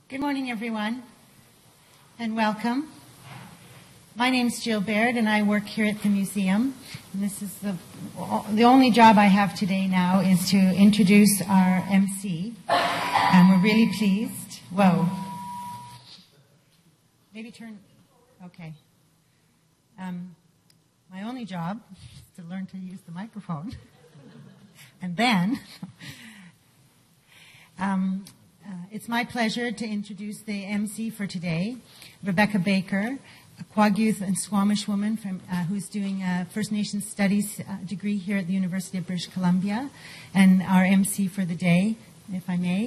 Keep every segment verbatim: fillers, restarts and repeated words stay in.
Good morning, everyone, and welcome. My name is Jill Baird, and I work here at the museum. And this is the, the only job I have today now is to introduce our M C, and we're really pleased. Whoa. Maybe turn, okay. Um, my only job is to learn to use the microphone. And then, um, uh, it's my pleasure to introduce the M C for today, Rebecca Baker, a Quag Youth and Squamish woman from, uh, who's doing a First Nations Studies uh, degree here at the University of British Columbia, and our M C for the day, if I may.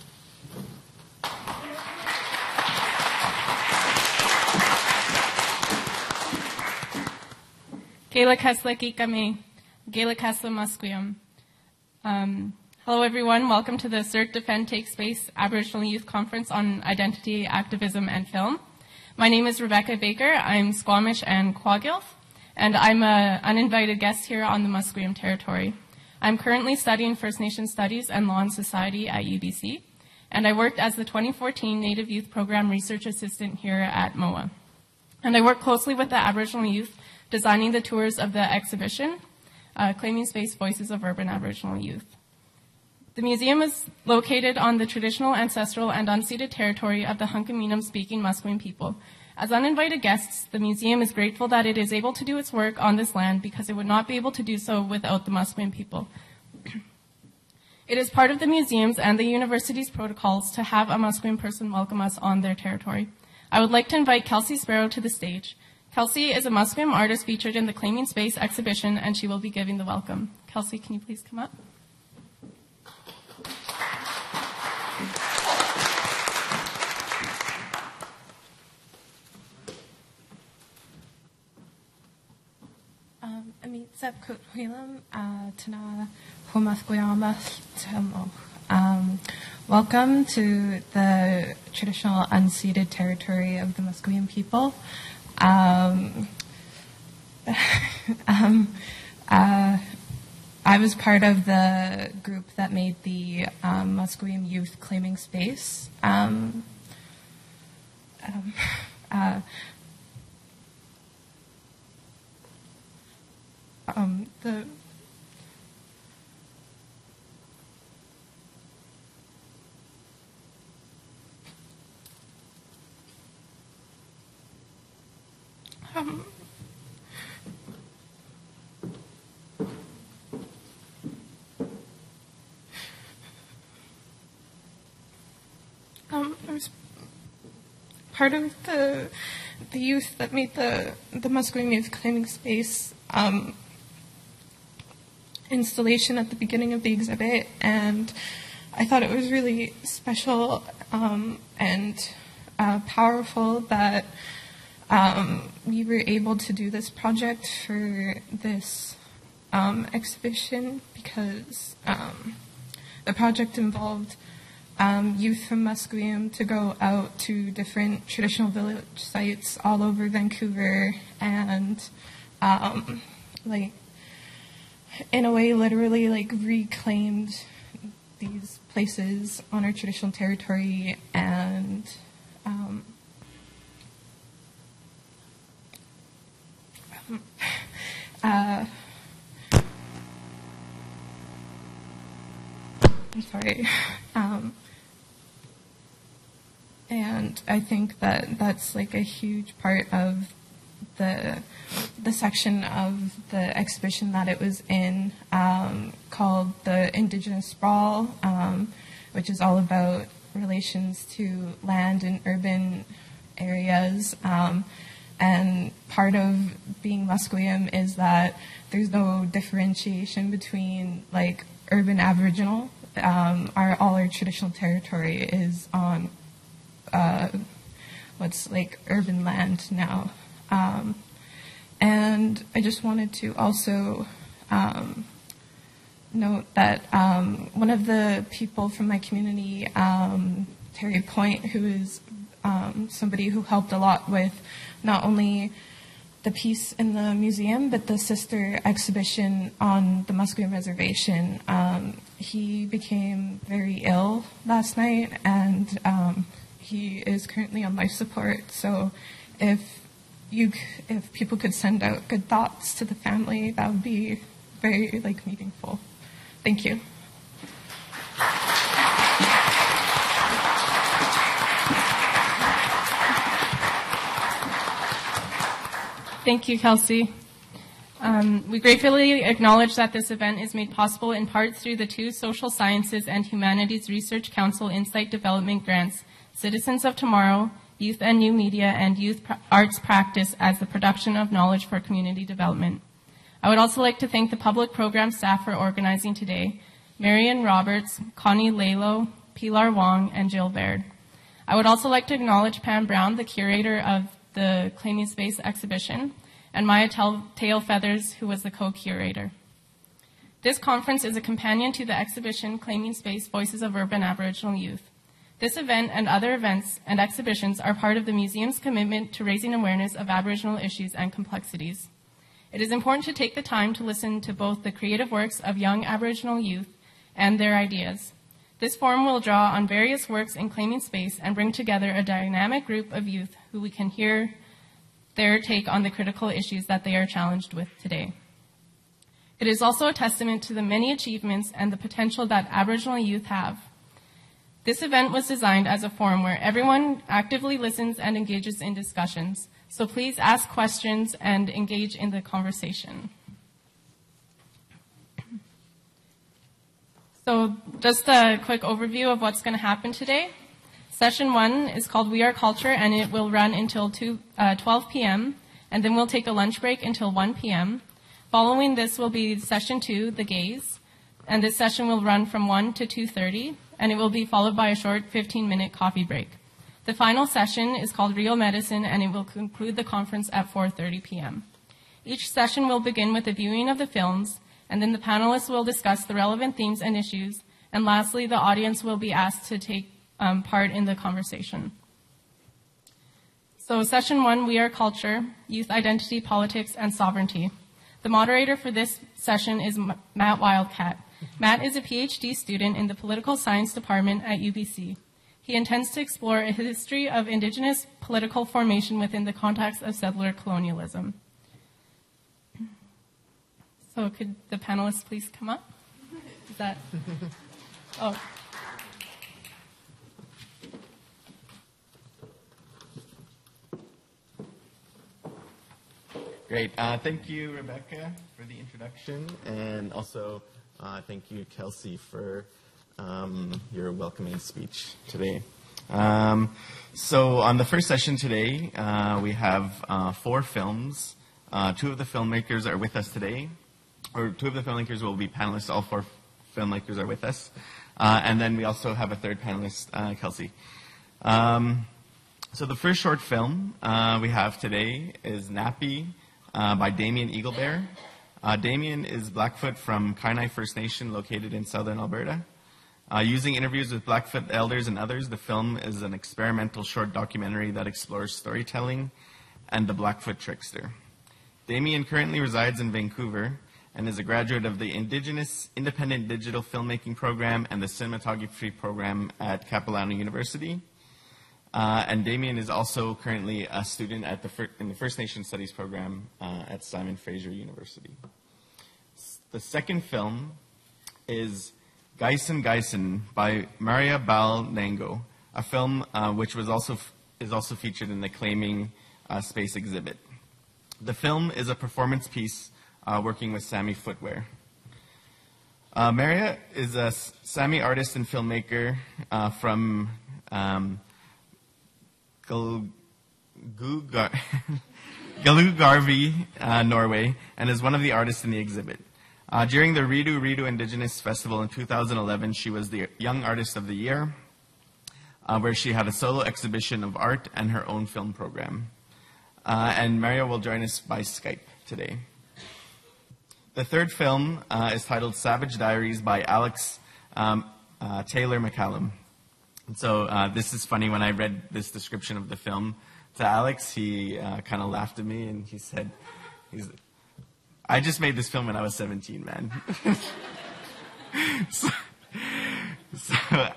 Gaelic Haslekikame, Gaelic Haslamusquium. Um, hello everyone, welcome to the Assert, Defend, Take Space Aboriginal Youth Conference on Identity, Activism and Film. My name is Rebecca Baker, I'm Squamish and Quag Youth, and I'm an uninvited guest here on the Musqueam territory. I'm currently studying First Nation Studies and Law and Society at U B C, and I worked as the twenty fourteen Native Youth Program Research Assistant here at M O A. And I work closely with the Aboriginal youth designing the tours of the exhibition, uh, Claiming Space Voices of Urban Aboriginal Youth. The museum is located on the traditional, ancestral, and unceded territory of the Hunkaminam-speaking Musqueam people. As uninvited guests, the museum is grateful that it is able to do its work on this land because it would not be able to do so without the Musqueam people. It is part of the museum's and the university's protocols to have a Musqueam person welcome us on their territory. I would like to invite Kelsey Sparrow to the stage. Kelsey is a Musqueam artist featured in the Claiming Space exhibition, and she will be giving the welcome. Kelsey, can you please come up? Um, Um, welcome to the traditional unceded territory of the Musqueam people. Um, um, uh, I was part of the group that made the um, Musqueam Youth Claiming Space. Um, um, uh, um, the Um, um, I was part of the the youth that made the the Musqueam Youth Claiming Space um, installation at the beginning of the exhibit, and I thought it was really special um, and uh, powerful that Um, we were able to do this project for this um, exhibition because um, the project involved um, youth from Musqueam to go out to different traditional village sites all over Vancouver and um, like in a way literally like reclaimed these places on our traditional territory and um, Uh, I'm sorry. Um, and I think that that's like a huge part of the the section of the exhibition that it was in, um, called the Indigenous Sprawl, um, which is all about relations to land in urban areas. Um, And part of being Musqueam is that there's no differentiation between like urban Aboriginal. Um, our all our traditional territory is on uh, what's like urban land now. Um, and I just wanted to also um, note that um, one of the people from my community, um, Terry Point, who is um, somebody who helped a lot with not only the piece in the museum, but the sister exhibition on the Musqueam Reservation. Um, he became very ill last night, and um, he is currently on life support. So if you, if people could send out good thoughts to the family, that would be very like meaningful. Thank you. Thank you, Kelsey. Um, we gratefully acknowledge that this event is made possible in part through the two Social Sciences and Humanities Research Council Insight Development Grants, Citizens of Tomorrow, Youth and New Media, and Youth pra- Arts Practice as the production of knowledge for community development. I would also like to thank the public program staff for organizing today, Marion Roberts, Connie Lalo, Pilar Wong, and Jill Baird. I would also like to acknowledge Pam Brown, the curator of the Claiming Space exhibition, and Maya Tail Feathers, who was the co-curator. This conference is a companion to the exhibition Claiming Space, Voices of Urban Aboriginal Youth. This event and other events and exhibitions are part of the museum's commitment to raising awareness of Aboriginal issues and complexities. It is important to take the time to listen to both the creative works of young Aboriginal youth and their ideas. This forum will draw on various works in Claiming Space and bring together a dynamic group of youth who we can hear their take on the critical issues that they are challenged with today. It is also a testament to the many achievements and the potential that Aboriginal youth have. This event was designed as a forum where everyone actively listens and engages in discussions, so please ask questions and engage in the conversation. So just a quick overview of what's going to happen today. Session one is called We Are Culture, and it will run until two, uh, twelve p.m., and then we'll take a lunch break until one p.m. Following this will be session two, The Gaze, and this session will run from one to two thirty, and it will be followed by a short fifteen-minute coffee break. The final session is called Real Medicine, and it will conclude the conference at four thirty p.m. Each session will begin with a viewing of the films, and then the panelists will discuss the relevant themes and issues, and lastly, the audience will be asked to take um, part in the conversation. So session one, We Are Culture, Youth Identity, Politics, and Sovereignty. The moderator for this session is Matt Wildcat. Matt is a PhD student in the Political Science Department at U B C. He intends to explore a history of Indigenous political formation within the context of settler colonialism. So could the panelists please come up? Is that? Oh. Great. Uh, thank you, Rebecca, for the introduction, and also uh, thank you, Kelsey, for um, your welcoming speech today. Um, so on the first session today, uh, we have uh, four films. Uh, two of the filmmakers are with us today. Or two of the filmmakers will be panelists. All four filmmakers are with us. Uh, and then we also have a third panelist, uh, Kelsey. Um, so the first short film uh, we have today is Nappy uh, by Damien Eaglebear. Uh, Damien is Blackfoot from Kainai First Nation located in southern Alberta. Uh, using interviews with Blackfoot elders and others, the film is an experimental short documentary that explores storytelling and the Blackfoot trickster. Damien currently resides in Vancouver and is a graduate of the Indigenous Independent Digital Filmmaking Program and the Cinematography Program at Capilano University. Uh, and Damien is also currently a student at the fir- in the First Nation Studies Program uh, at Simon Fraser University. The second film is Geisen Geisen by Maria Bal Nango, a film uh, which was also f- is also featured in the Claiming uh, Space exhibit. The film is a performance piece uh, working with Sami footwear. Uh, Maria is a Sami artist and filmmaker uh, from um, Galugarvi, uh, Norway, and is one of the artists in the exhibit. Uh, during the Ridu Ridu Indigenous Festival in two thousand eleven, she was the Young Artist of the Year, uh, where she had a solo exhibition of art and her own film program. Uh, and Maria will join us by Skype today. The third film uh, is titled Savage Diaries by Alex um, uh, Taylor McCallum. And so uh, this is funny. When I read this description of the film to Alex, he uh, kind of laughed at me and he said, he's, I just made this film when I was seventeen, man. so, so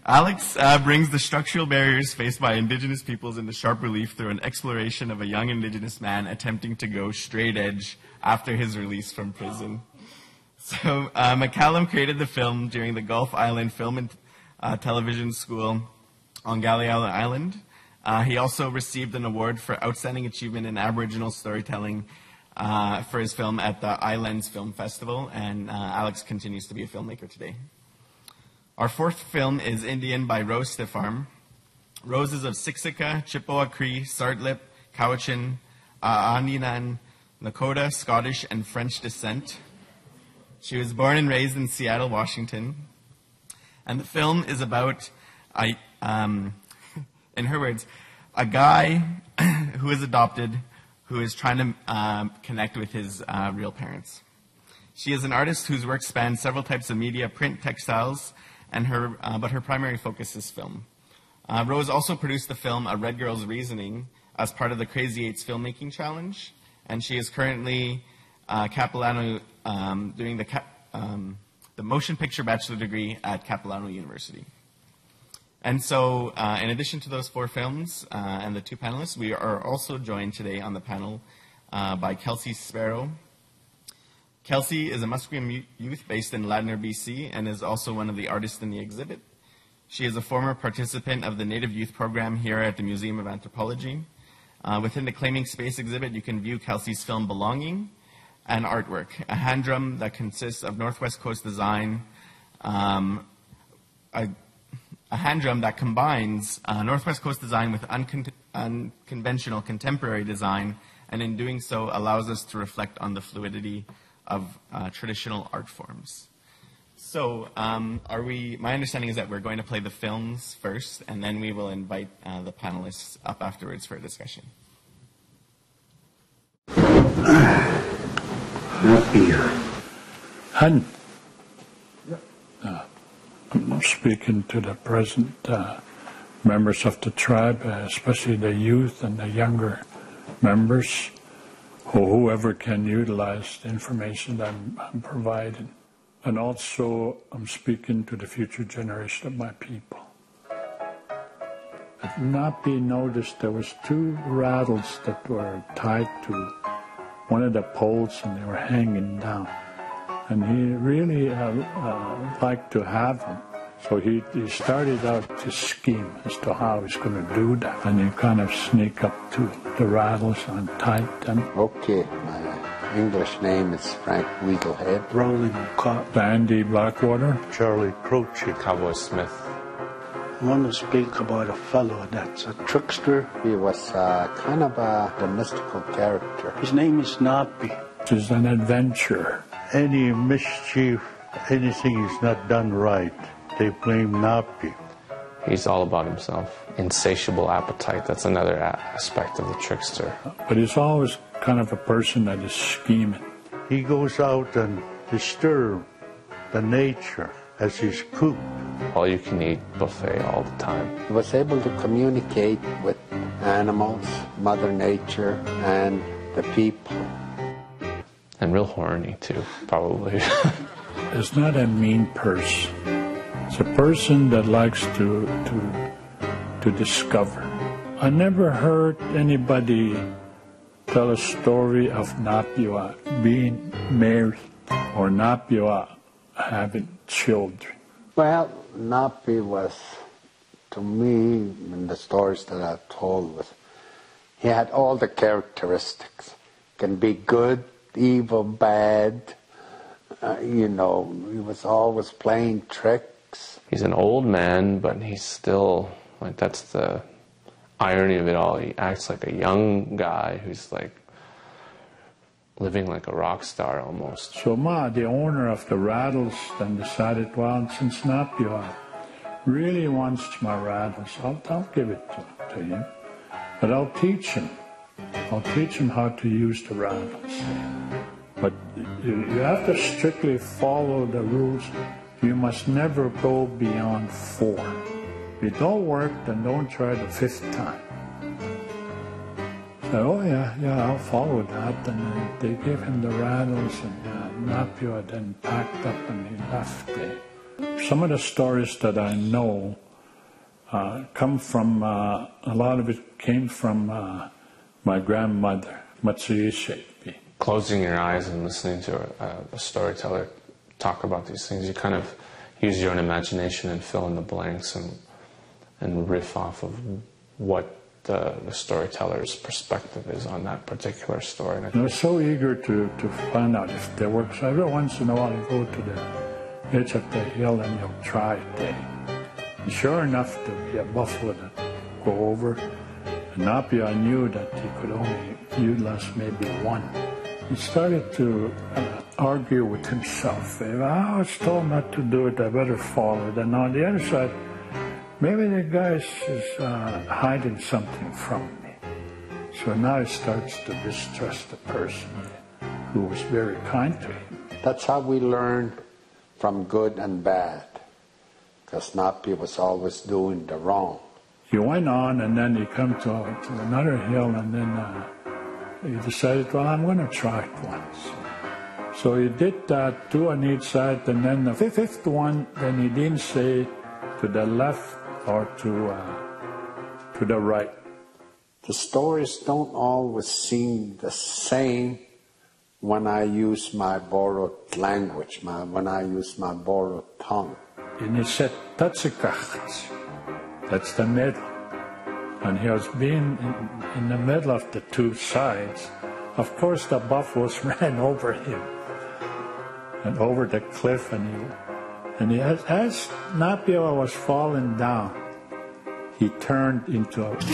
Alex uh, brings the structural barriers faced by Indigenous peoples into sharp relief through an exploration of a young Indigenous man attempting to go straight edge after his release from prison. So uh, McCallum created the film during the Gulf Island Film and uh, Television School on Galliala Island. Uh, he also received an award for Outstanding Achievement in Aboriginal Storytelling uh, for his film at the Islands Film Festival, and uh, Alex continues to be a filmmaker today. Our fourth film is Indian by Rose Stiffarm. Rose is of Siksika, Chippewa Cree, Sartlip, Cowichan, uh, Aninan, Lakota, Scottish, and French descent. She was born and raised in Seattle, Washington. And the film is about, a, um, in her words, a guy who is adopted who is trying to um, connect with his uh, real parents. She is an artist whose work spans several types of media, print, textiles, and her, uh, but her primary focus is film. Uh, Rose also produced the film A Red Girl's Reasoning as part of the Crazy Eights Filmmaking Challenge, and she is currently uh, Capilano, um, doing the, cap, um, the motion picture bachelor degree at Capilano University. And so, uh, in addition to those four films uh, and the two panelists, we are also joined today on the panel uh, by Kelsey Sparrow. Kelsey is a Musqueam youth based in Ladner, B C, and is also one of the artists in the exhibit. She is a former participant of the Native Youth Program here at the Museum of Anthropology. Uh, within the Claiming Space exhibit, you can view Kelsey's film Belonging and artwork, a hand drum that consists of Northwest Coast design, um, a, a hand drum that combines uh, Northwest Coast design with uncon unconventional contemporary design, and in doing so allows us to reflect on the fluidity of uh, traditional art forms. So, um, are we? My understanding is that we're going to play the films first, and then we will invite uh, the panelists up afterwards for a discussion. Hun. Uh, I'm speaking to the present uh, members of the tribe, uh, especially the youth and the younger members, or whoever can utilize the information that I'm, I'm providing. And also, I'm speaking to the future generation of my people. It not be noticed there was two rattles that were tied to one of the poles and they were hanging down. And he really uh, uh, liked to have them. So he, he started out to scheme as to how he's going to do that. And you kind of sneak up to the rattles and tie them. Okay, my English name is Frank Weaglehead. Rolling Cop. Andy Blackwater. Charlie Croce. Cowboy Smith. I want to speak about a fellow that's a trickster. He was uh, kind of a, a mystical character. His name is Napi. He's an adventurer. Any mischief, anything is not done right, they blame Napi. He's all about himself. Insatiable appetite, that's another aspect of the trickster. But he's always kind of a person that is scheming. He goes out and disturbs the nature as he's cooked. All you can eat buffet all the time. He was able to communicate with animals, Mother Nature, and the people. And real horny too, probably. It's not a mean person. It's a person that likes to to to discover. I never heard anybody tell a story of Napiwa being married or Napiwa having children. Well, Napi was, to me, in the stories that I've told, was he had all the characteristics. Can be good, evil, bad. Uh, you know, he was always playing tricks. He's an old man, but he's still, like, that's the irony of it all. He acts like a young guy who's like living like a rock star almost. So Ma, the owner of the rattles, then decided, well, since Napiwa really wants my rattles, I'll, I'll give it to, to him. But I'll teach him. I'll teach him how to use the rattles. But you, you have to strictly follow the rules. You must never go beyond four. If it don't work, then don't try the fifth time. So, oh yeah, yeah, I'll follow that. And they gave him the rattles, and uh, Napiwa then packed up and he left. Some of the stories that I know uh, come from, uh, a lot of it came from uh, my grandmother, Matsuyishepi. Closing your eyes and listening to a, a storyteller talk about these things, you kind of use your own imagination and fill in the blanks and and riff off of what the, the storyteller's perspective is on that particular story. And I was so eager to, to find out if there works. Every once in a while you go to the edge of the hill and you'll try it there. And sure enough, there'll be a buffalo that go over. And Napia knew that he could only utilize maybe one. He started to uh, argue with himself. I was told not to do it, I better follow it. And on the other side, maybe the guy is uh, hiding something from me. So now he starts to distrust the person who was very kind to him. That's how we learn from good and bad, because Napi was always doing the wrong. He went on, and then he come to, to another hill, and then uh, he decided, well, I'm going to try it once. So he did that, two on each side, and then the fifth one, then he didn't say to the left or to, uh, to the right. The stories don't always seem the same when I use my borrowed language, my, when I use my borrowed tongue. And he said, Tatsikacht. That's the middle. And he was being in, in the middle of the two sides. Of course, the buffaloes ran over him and over the cliff. And he, and he, as, as Napia was falling down, he turned into a...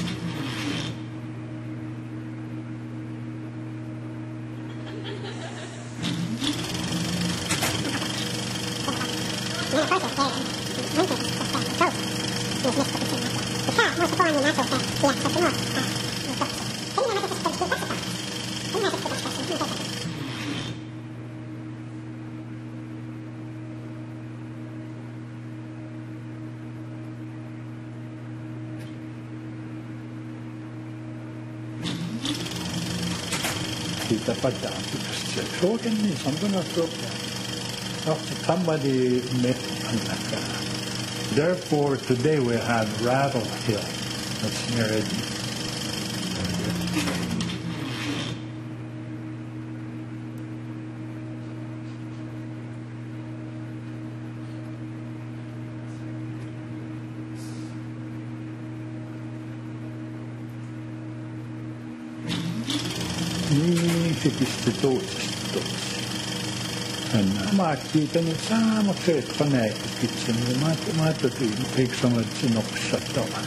Kita pada so can this, I'm going to throw that. After somebody met Anaka. Therefore, today we have Rattle Hill. That's near it. And makita ni sa makset panay kitchen ni mat matati take some of the sinopsat daw.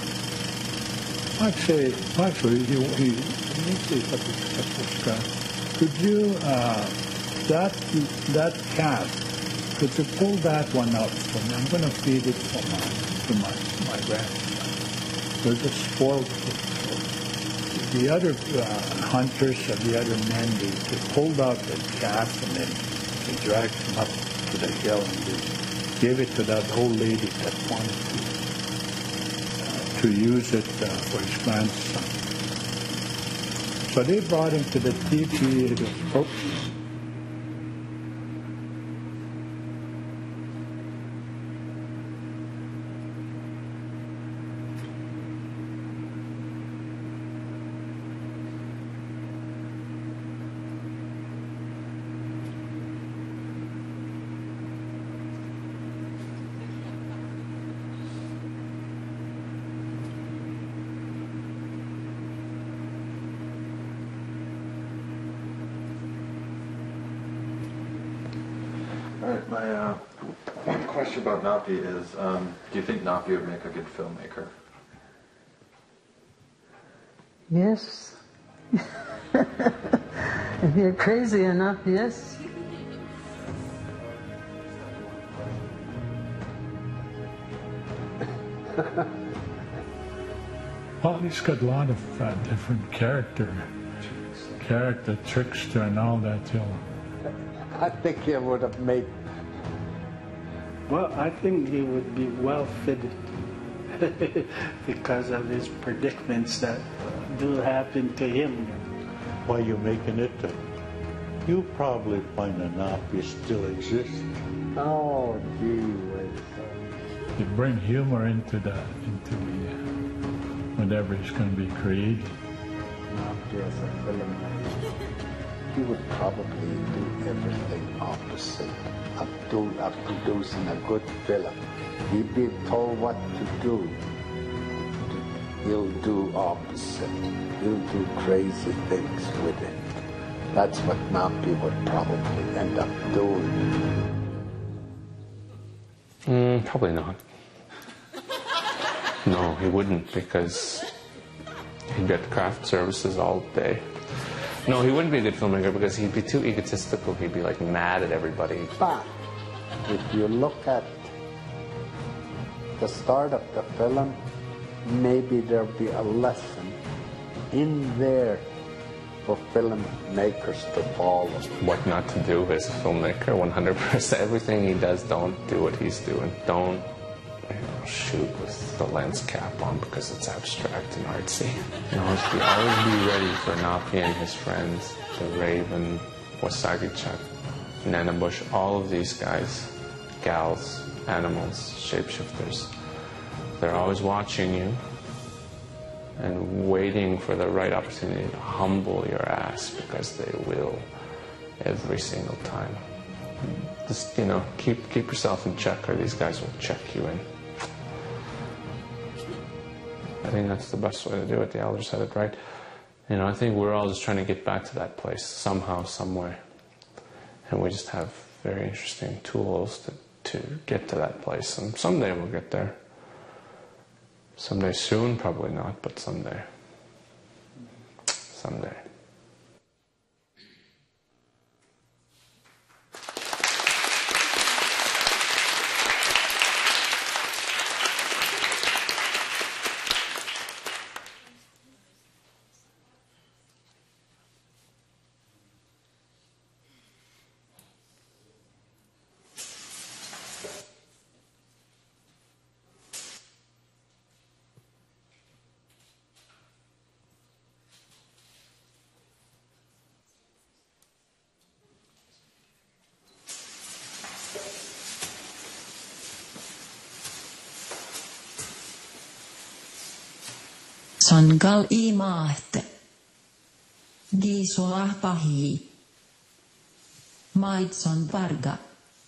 Makse makse you you need to could you uh that that cat could you pull that one out for me? I'm gonna feed it for my to my my grandson. There's a spoiled food. The other uh, hunters and the other men, they, they pulled out the calf and then they dragged him up to the hill and they gave it to that old lady that wanted to, uh, to use it uh, for his grandson. So they brought him to the teepee. It was oh. All right, my uh, one question about Napi is, um, do you think Napi would make a good filmmaker? Yes. If you're crazy enough, yes. Well, he's got a lot of uh, different character, character, trickster and all that, you know. I think he would have made... Well, I think he would be well fitted because of his predicaments that do happen to him. Why are you making it up? You probably find a Napi still exists. Oh, gee whiz. you bring humor into the into the uh, whatever is going to be created. Napi as a filmmaker, he would probably do everything opposite of, do, of producing a good film. He'd be told what to do. He'll do opposite. He'll do crazy things with it. That's what Napi would probably end up doing. Mm, probably not. No, he wouldn't, because he'd get craft services all day. No, he wouldn't be a good filmmaker because he'd be too egotistical. He'd be like mad at everybody. But if you look at the start of the film, maybe there'll be a lesson in there for filmmakers to follow. What not to do as a filmmaker, one hundred percent. Everything he does, don't do what he's doing. Don't you know, shoot with the lens cap on because it's abstract and artsy. You know, always be, always be ready for Napi and his friends, the Raven, Wasagichak, Nanabush, all of these guys, gals, animals, shapeshifters. They're always watching you and waiting for the right opportunity to humble your ass, because they will every single time. Just, you know, keep keep yourself in check, or these guys will check you in. I think that's the best way to do it. The elder said it right. You know, I think we're all just trying to get back to that place somehow, some way. And we just have very interesting tools to, to get to that place. And someday we'll get there. Someday soon, probably not, but someday. Someday. Son gal i maahte. Giisoa pahi. Maitson varga.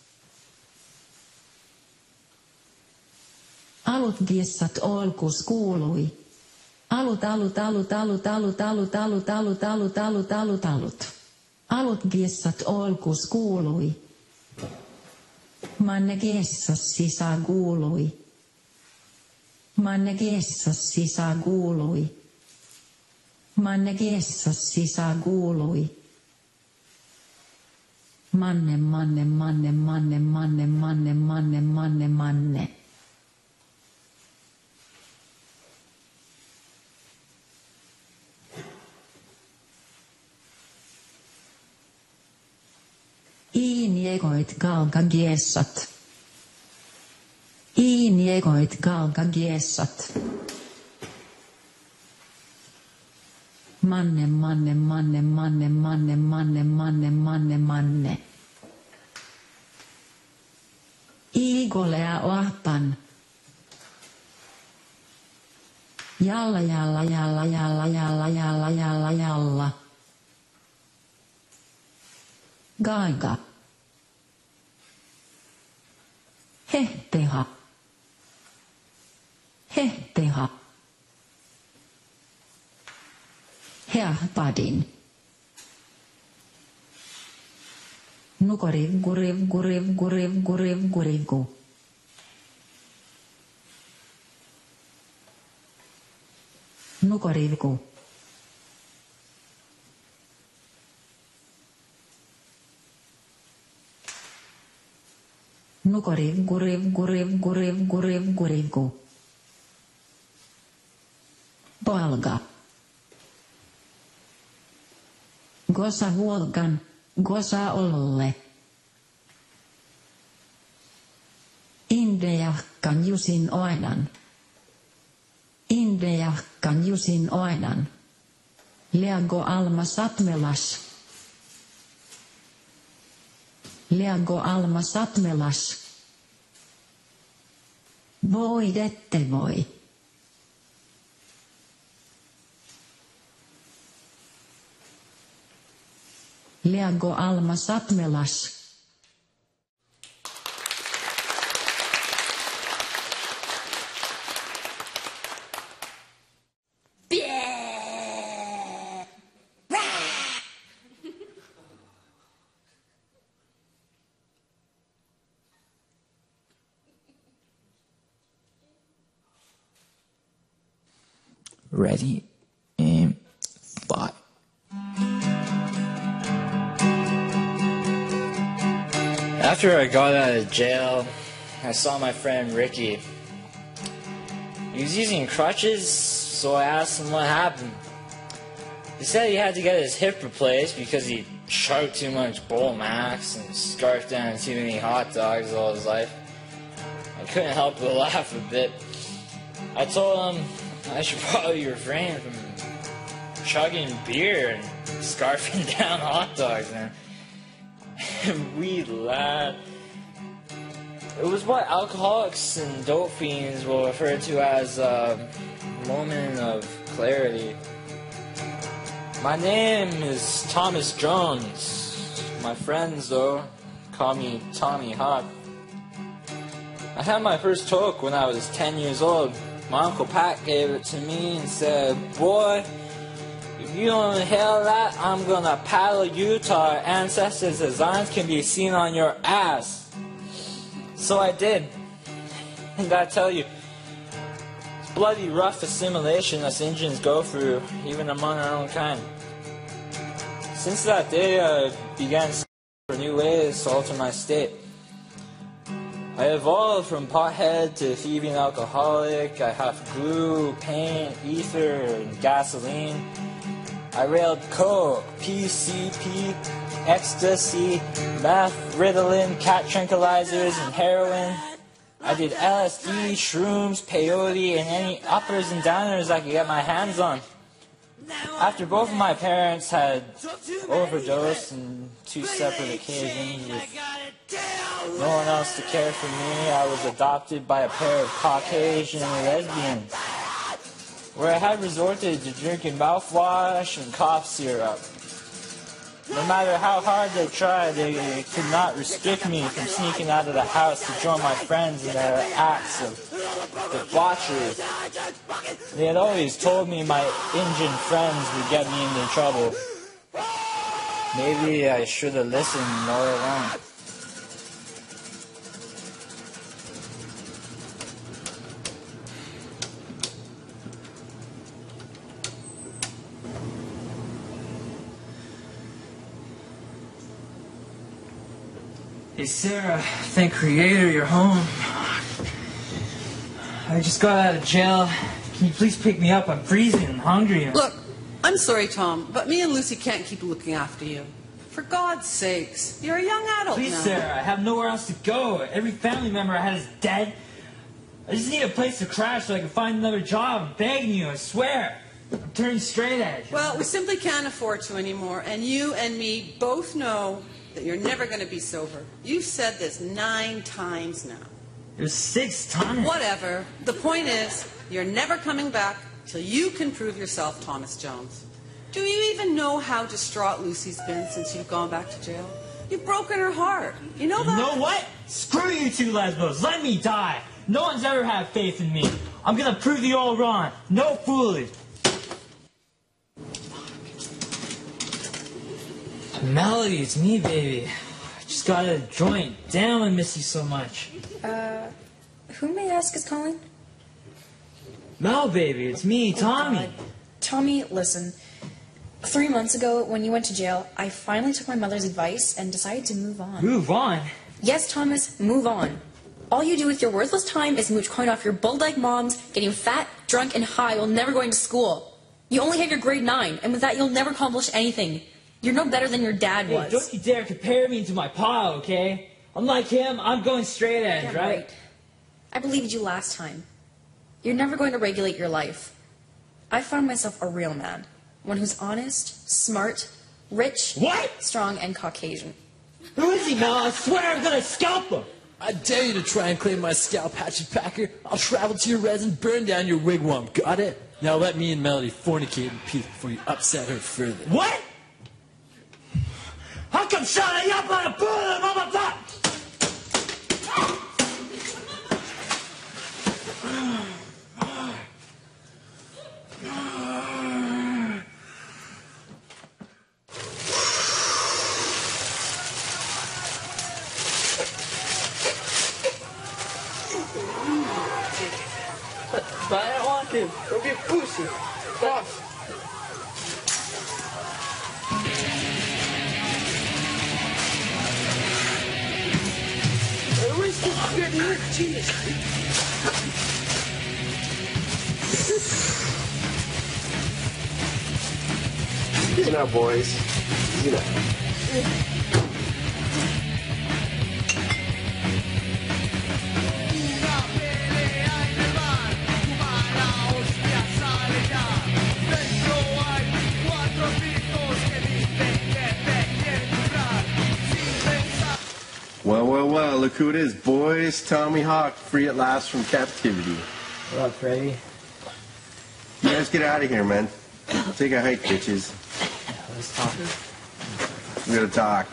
Alut giessat olkus kuului. Alut alut alut alut alut alut alut alut alut alut alut alut. Alut giessat olkus kuului. Manne giessos sisä kuului. Manne Gessos sisä kuului. Manne Gessos sisä kuului. Manne, manne, manne, manne, manne, manne, manne, manne, manne. Iiniegoit galga Gessat. Iiniegoit galga Gessat. Manne, manne, manne, manne, manne, manne, manne, manne, manne. Iigolea ohpan. Jalla, jalla, jalla, jalla, jalla, jalla, jalla, jalla. Gaiga. Hehteha. Hehteha. Heahpadin. Nukoriv guriv guriv guriv guriv gurivgu. Nukorivgu. Nukoriv guriv guriv guriv guriv gurivgu. Polga. Gosa huolgan, gosa olle. Indejahkan jusin oidan. Indejahkan jusin oidan. Leago alma satmelas. Leago alma satmelas. Voi dette voi. Leago alma satmelas. Ready, aim, fire. After I got out of jail, I saw my friend Ricky. He was using crutches, so I asked him what happened. He said he had to get his hip replaced because he choked too much Bull Max and scarfed down too many hot dogs all his life. I couldn't help but laugh a bit. I told him I should probably refrain from chugging beer and scarfing down hot dogs, man. And we laughed. It was what alcoholics and dope fiends will refer to as a moment of clarity. My name is Thomas Jones. My friends, though, call me Tommy Hawk. I had my first toke when I was ten years old. My Uncle Pat gave it to me and said, "Boy, if you don't inhale that, I'm gonna paddle you till our ancestors' designs can be seen on your ass." So I did. And I tell you, it's bloody rough assimilation us Indians go through, even among our own kind. Since that day, I began searching for new ways to alter my state. I evolved from pothead to thieving alcoholic. I have glue, paint, ether, and gasoline. I railed coke, P C P, ecstasy, meth, Ritalin, cat tranquilizers, and heroin. I did L S D, shrooms, peyote, and any uppers and downers I could get my hands on. After both of my parents had overdosed on two separate occasions with no one else to care for me, I was adopted by a pair of Caucasian lesbians, where I had resorted to drinking mouthwash and cough syrup. No matter how hard they tried, they could not restrict me from sneaking out of the house to join my friends in their acts of debauchery. They had always told me my Indian friends would get me into trouble. Maybe I should have listened more along. Hey Sarah, thank Creator you're home. I just got out of jail. Can you please pick me up? I'm freezing and hungry. Look, I'm sorry, Tom, but me and Lucy can't keep looking after you. For God's sakes, you're a young adult Please, now. Sarah, I have nowhere else to go. Every family member I had is dead. I just need a place to crash so I can find another job. I'm begging you, I swear. I'm turning straight edge. Well, we simply can't afford to anymore, and you and me both know that you're never going to be sober. You've said this nine times now. It was six times. Whatever. The point is, you're never coming back till you can prove yourself Thomas Jones. Do you even know how distraught Lucy's been since you've gone back to jail? You've broken her heart. You know that? You know what? Screw you two lesbos. Let me die. No one's ever had faith in me. I'm going to prove you all wrong. No fooling. Melody, it's me, baby. I just got a joint. Damn, I miss you so much. Uh, who may I ask is calling? Mel, baby, it's me, Tommy. God. Tommy, listen. Three months ago, when you went to jail, I finally took my mother's advice and decided to move on. Move on? Yes, Thomas, move on. All you do with your worthless time is mooch coin off your bull-like moms, getting fat, drunk, and high while never going to school. You only have your grade nine, and with that, you'll never accomplish anything. You're no better than your dad was. Hey, don't you dare compare me to my pa, okay? Unlike him, I'm going straight edge, yeah, right? right? I believed you last time. You're never going to regulate your life. I found myself a real man. One who's honest, smart, rich, what? strong, and Caucasian. Who is he, Mel? I swear I'm gonna scalp him! I dare you to try and claim my scalp, Hatchet Packer. I'll travel to your res and burn down your wigwam. Got it? Now let me and Melody fornicate in peace before you upset her further. What? How come shut up on a bullet, mama top? But I don't want to. Don't be a pussy. Stop. Where's the good nerd? Jesus. Easy now, boys. Easy now. Well, well, well, look who it is, boys. Tommy Hawk, free at last from captivity. What up, Freddy? You guys get out of here, man. Take a hike, bitches. Let's talk. We gotta talk.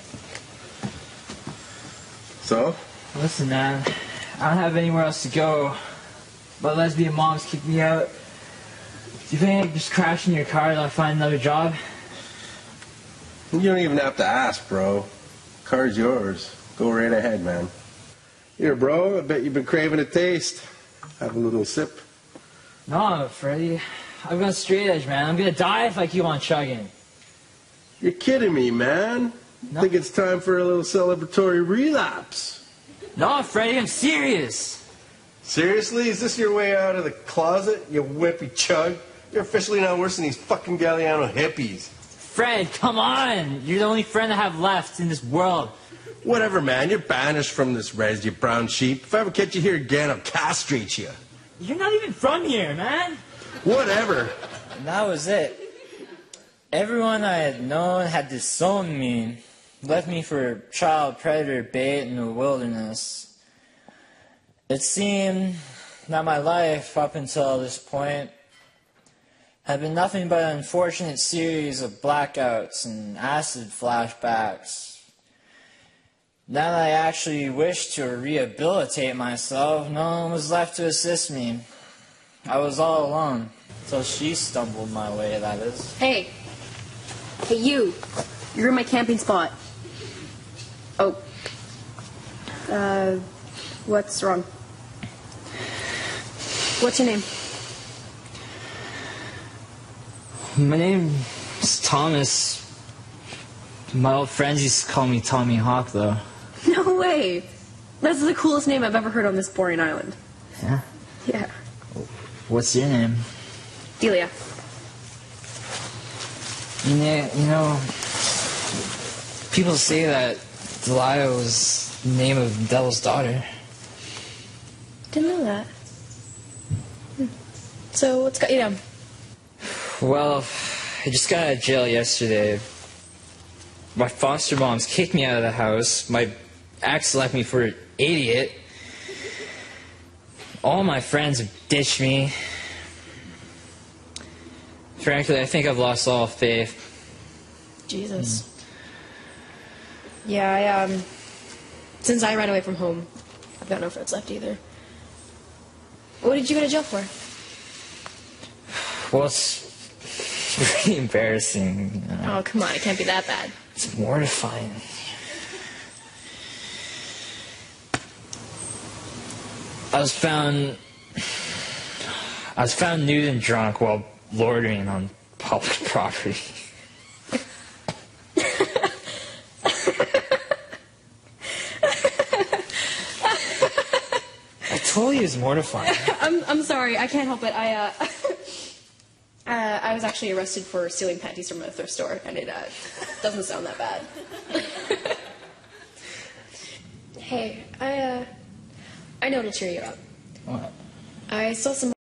So? Listen, man. I don't have anywhere else to go. My lesbian moms kicked me out. Do you think I can just crash in your car till I find another job? You don't even have to ask, bro. Car's yours. Go right ahead, man. Here, bro, I bet you've been craving a taste. Have a little sip. No, Freddy. I've got straight edge, man. I'm gonna die if I keep on chugging. You're kidding me, man. No. I think it's time for a little celebratory relapse. No, Freddy, I'm serious. Seriously? Is this your way out of the closet, you wimpy chug? You're officially not worse than these fucking Galliano hippies. Fred, come on! You're the only friend I have left in this world. Whatever, man. You're banished from this res, you brown sheep. If I ever catch you here again, I'll castrate you. You're not even from here, man. Whatever. And that was it. Everyone I had known had disowned me, left me for child predator bait in the wilderness. It seemed that my life, up until this point, had been nothing but an unfortunate series of blackouts and acid flashbacks. Now that I actually wished to rehabilitate myself, no one was left to assist me. I was all alone, until she stumbled my way, that is. Hey. Hey, you. You're in my camping spot. Oh. Uh, what's wrong? What's your name? My name is Thomas. My old friends used to call me Tommy Hawk, though. No way. That's the coolest name I've ever heard on this boring island. Yeah? Yeah. What's your name? Delia. You know, you know, people say that Delia was the name of the devil's daughter. Didn't know that. Hmm. So, what's got you down? Well, I just got out of jail yesterday. My foster moms kicked me out of the house. My ex left me for an idiot. All my friends have ditched me. Frankly, I think I've lost all faith. Jesus. Mm. Yeah, I, um... Since I ran away from home, I've got no friends left either. What did you go to jail for? Well, it's pretty embarrassing. You know? Oh, come on, it can't be that bad. It's mortifying. I was found... I was found nude and drunk while loitering on public property. I told you it was mortifying. I'm I'm sorry, I can't help it. I uh, uh I was actually arrested for stealing panties from a thrift store, and it uh doesn't sound that bad. Hey, I uh I know it'll cheer you up. What? I saw some